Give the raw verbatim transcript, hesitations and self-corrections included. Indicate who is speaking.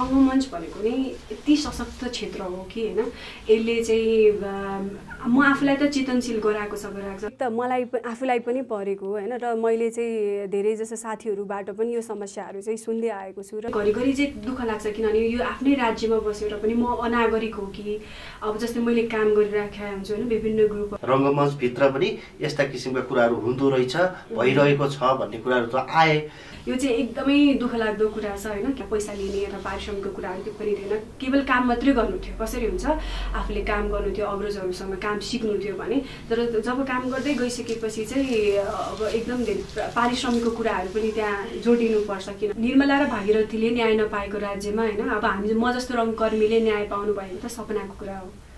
Speaker 1: रङ्गमञ्च भनेको नै यति सशक्त क्षेत्र हो कि हैन यसले चाहिँ म आफूलाई त चेतनशील गराएको छ गराएको छ त मलाई आफूलाई पनि परेको हैन र मैले चाहिँ धेरै जसो साथीहरुबाट पनि यो समस्याहरु चाहिँ सुन्दै आएको छु र घरिघरि चाहिँ दुःख लाग्छ किनभने यो आफ्नै राज्यमा बसेर पनि म अनागरिक हो कि अब जस्तै मैले काम गरिराखेको हुन्छु हैन विभिन्न ग्रुप
Speaker 2: रङ्गमञ्च भित्र पनि यस्ता किसिमका कुराहरु हुँदो रहेछ भइरहेको छ भन्ने कुराहरु त आए
Speaker 1: यो चाहिँ एकदमै दुःख लाग्दो कुरा छ हैन के पैसा लिने र पारिश्रमिकको कुराहरु त्यो पनि थिएन केवल काम मात्रै गर्नु थियो कसरी हुन्छ आफूले काम गर्नु थियो अग्रजहरुसँग काम सिक्नु थियो भने तर जब काम गर्दै गइसकेपछि चाहिँ अब एकदम धेरै पारिश्रमिकको कुराहरु पनि त्यहाँ जोडिनु पर्छ किन निर्मला र भागीरथीले न्याय नपाएको राज्यमा हैन अब हामी म जस्तो रङ्गकर्मीले न्याय पाउनु भयो भने त सपनाको कुरा हो।